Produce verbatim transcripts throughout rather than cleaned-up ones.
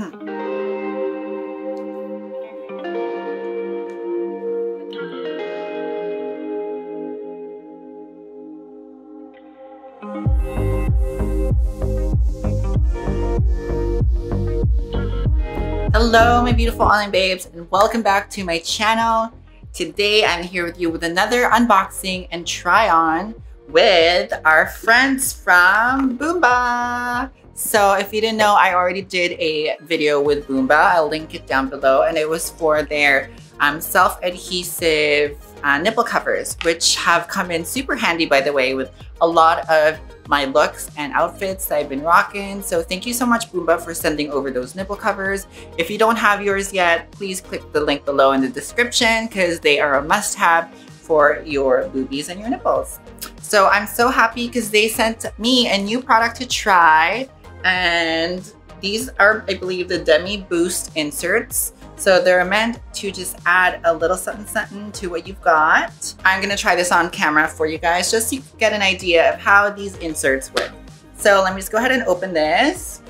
Hello my beautiful online babes, and welcome back to my channel. Today I'm here with you with another unboxing and try on with our friends from Boomba. So if you didn't know, I already did a video with Boomba. I'll link it down below, and it was for their um, self-adhesive uh, nipple covers, which have come in super handy, by the way, with a lot of my looks and outfits that I've been rocking. So thank you so much, Boomba, for sending over those nipple covers. If you don't have yours yet, please click the link below in the description because they are a must-have for your boobies and your nipples. So I'm so happy because they sent me a new product to try, and these are, I believe, the Demi Boost inserts. So they're meant to just add a little something something to what you've got. I'm gonna try this on camera for you guys just so you can get an idea of how these inserts work. So let me just go ahead and open this.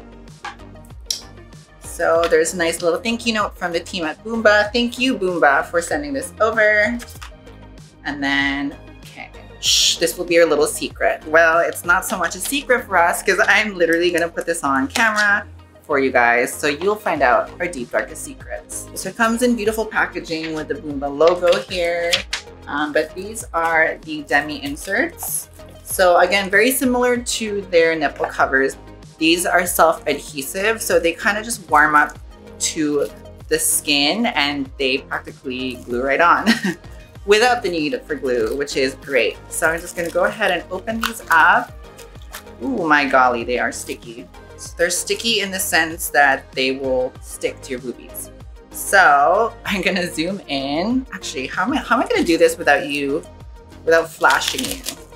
So there's a nice little thank you note from the team at Boomba. Thank you, Boomba, for sending this over. And then, okay, shh, this will be your little secret. Well, it's not so much a secret for us because I'm literally gonna put this on camera for you guys, so you'll find out our deep darkest secrets. So it comes in beautiful packaging with the Boomba logo here, um, but these are the Demi inserts. So again, very similar to their nipple covers. These are self-adhesive, so they kind of just warm up to the skin and they practically glue right on without the need for glue, which is great. So I'm just gonna go ahead and open these up. Ooh, my golly, they are sticky. They're sticky in the sense that they will stick to your boobies. So I'm gonna zoom in. Actually, how am I, how am I gonna do this without you, without flashing you?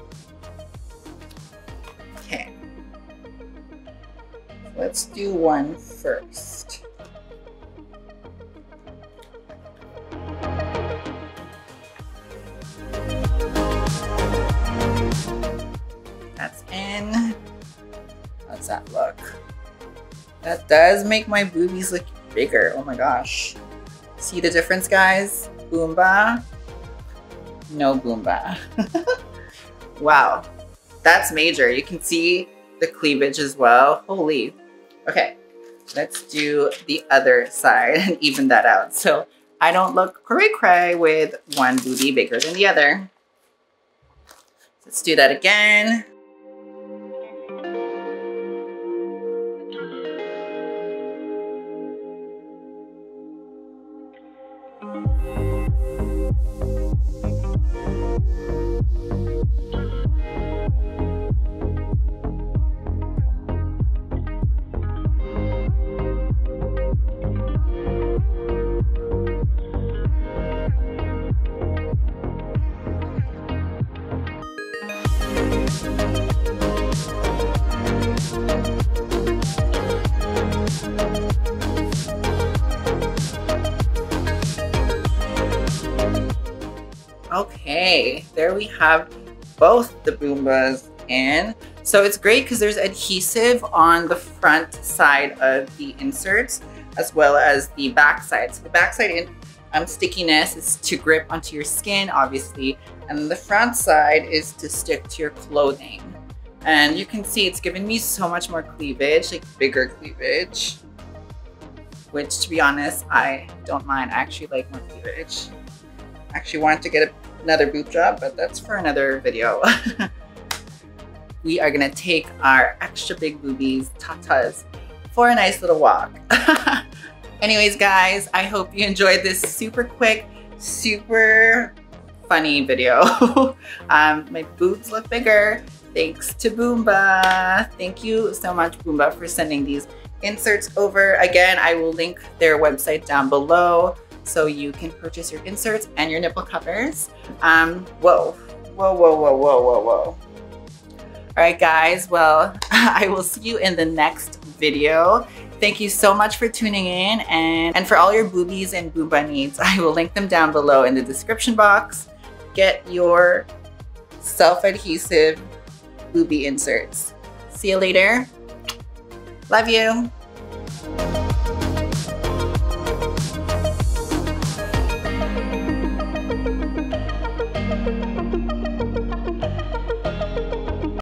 Okay. Let's do one first. That's in. How's that look? That does make my boobies look bigger. Oh my gosh. See the difference, guys? Boomba. No Boomba. Wow. That's major. You can see the cleavage as well. Holy. Okay. Let's do the other side and even that out. So I don't look cray cray with one booby bigger than the other. Let's do that again. Okay, there we have both the Boombas in. So it's great because there's adhesive on the front side of the inserts as well as the back side. So the back side um, stickiness is to grip onto your skin, obviously, and the front side is to stick to your clothing. And you can see it's giving me so much more cleavage, like bigger cleavage, which, to be honest, I don't mind. I actually like more cleavage. I actually wanted to get another boob job, but that's for another video. We are gonna take our extra big boobies, tatas, for a nice little walk. Anyways, guys, I hope you enjoyed this super quick, super funny video. um, my boobs look bigger thanks to Boomba. Thank you so much, Boomba, for sending these inserts over. Again, I will link their website down below so you can purchase your inserts and your nipple covers. Um, whoa, whoa, whoa, whoa, whoa, whoa, whoa. All right, guys, well, I will see you in the next video. Thank you so much for tuning in, and, and for all your boobies and Boomba needs, I will link them down below in the description box. Get your self-adhesive boobie inserts. See you later. Love you.